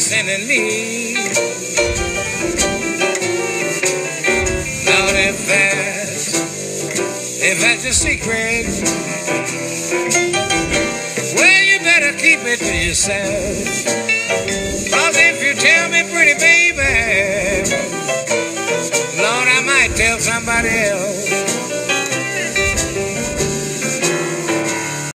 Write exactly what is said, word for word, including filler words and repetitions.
sending me. Lord, if that's, if that's your secret, well, you better keep it to yourself.